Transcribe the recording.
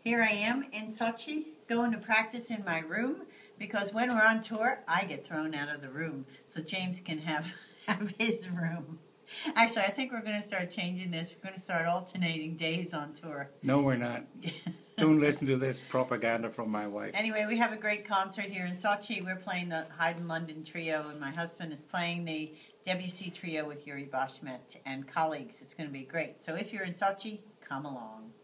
Here I am in Sochi, going to practice in my room, because when we're on tour, I get thrown out of the room, so James can have his room. Actually, I think we're going to start changing this. We're going to start alternating days on tour. No, we're not. Don't listen to this propaganda from my wife. Anyway, we have a great concert here in Sochi. We're playing the Haydn London Trio, and my husband is playing the Debussy Trio with Yuri Bashmet and colleagues. It's going to be great. So if you're in Sochi, come along.